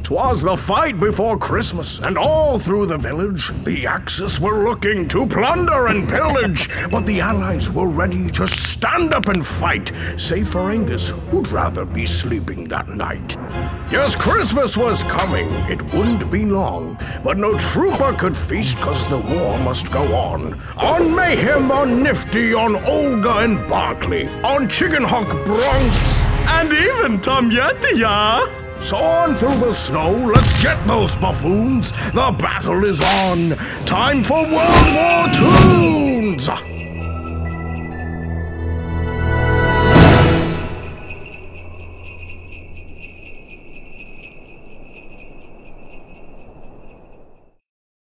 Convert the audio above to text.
'Twas the fight before Christmas, and all through the village, the Axis were looking to plunder and pillage, but the Allies were ready to stand up and fight, save for Angus, who'd rather be sleeping that night. Yes, Christmas was coming, it wouldn't be long, but no trooper could feast 'cause the war must go on. On Mayhem, on Nifty, on Olga and Barkley, on Chickenhawk Bronx, and even Tom Yettia. So on through the snow, let's get those buffoons. The battle is on. Time for World War Toons!